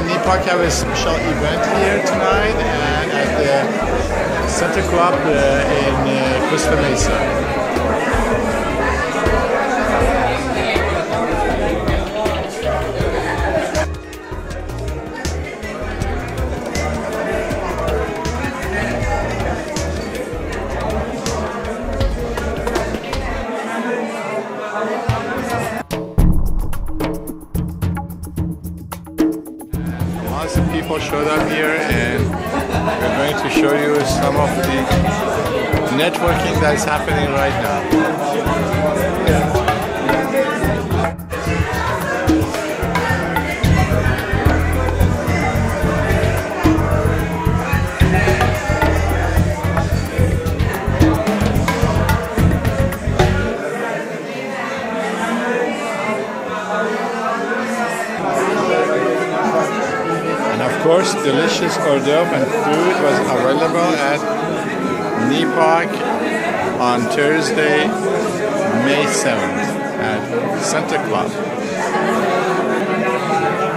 NIPOC have a special event here tonight and at the Center Club in Costa Mesa. Lots of people showed up here and we're going to show you some of the networking that is happening right now. Of course, delicious hors d'oeuvre and food was available at NIPOC on Thursday, May 7th at Center Club.